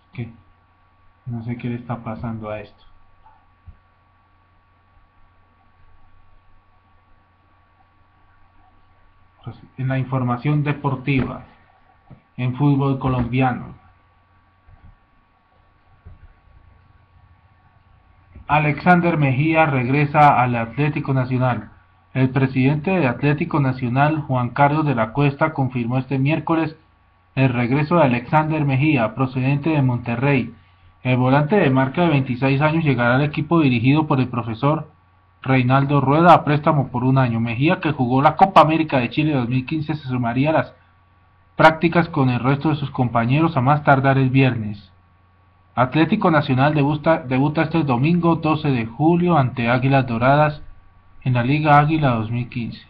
¿Qué? No sé qué le está pasando a esto. Pues, en la información deportiva, en fútbol colombiano, Alexander Mejía regresa al Atlético Nacional. El presidente de Atlético Nacional, Juan Carlos de la Cuesta, confirmó este miércoles el regreso de Alexander Mejía, procedente de Monterrey. El volante de marca de 26 años llegará al equipo dirigido por el profesor Reinaldo Rueda a préstamo por un año. Mejía, que jugó la Copa América de Chile 2015, se sumaría a las prácticas con el resto de sus compañeros a más tardar el viernes. Atlético Nacional debuta este domingo 12 de julio ante Águilas Doradas en la Liga Águila 2015.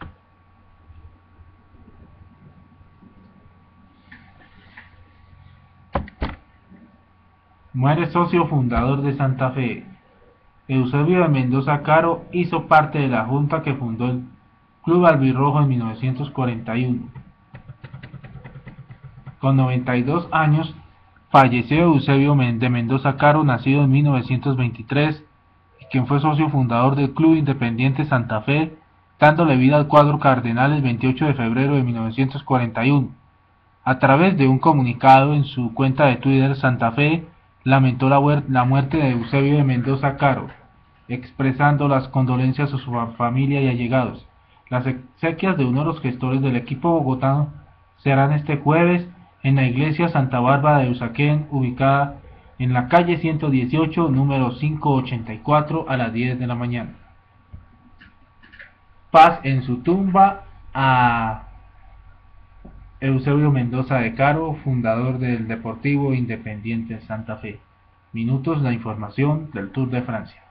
Muere socio fundador de Santa Fe. Eusebio de Mendoza Caro hizo parte de la junta que fundó el Club Albirrojo en 1941. Con 92 años falleció Eusebio de Mendoza Caro, nacido en 1923, y quien fue socio fundador del Club Independiente Santa Fe, dándole vida al cuadro cardenal el 28 de febrero de 1941. A través de un comunicado en su cuenta de Twitter, Santa Fe lamentó la muerte de Eusebio de Mendoza Caro, expresando las condolencias a su familia y allegados. Las exequias de uno de los gestores del equipo bogotano serán este jueves en la iglesia Santa Bárbara de Usaquén, ubicada en la calle 118, número 584, a las 10 de la mañana. Paz en su tumba a Eusebio Mendoza de Caro, fundador del Deportivo Independiente Santa Fe. Minutos, la información del Tour de Francia.